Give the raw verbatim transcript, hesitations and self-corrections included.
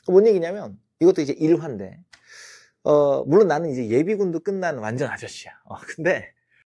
뭔 얘기냐면 이것도 이제 일환인데 어 물론 나는 이제 예비군도 끝난 완전 아저씨야. 어 근데